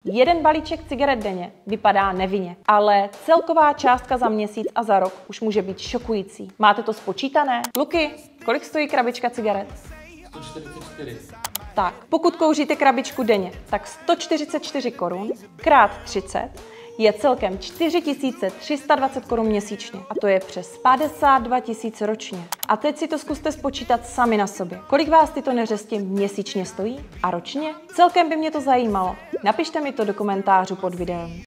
Jeden balíček cigaret denně vypadá nevinně, ale celková částka za měsíc a za rok už může být šokující. Máte to spočítané? Luky, kolik stojí krabička cigaret? 144. Tak, pokud kouříte krabičku denně, tak 144 korun krát 30 je celkem 4320 korun měsíčně. A to je přes 52 000 ročně. A teď si to zkuste spočítat sami na sobě. Kolik vás tyto neřesti měsíčně stojí? A ročně? Celkem by mě to zajímalo. Napište mi to do komentářů pod videem.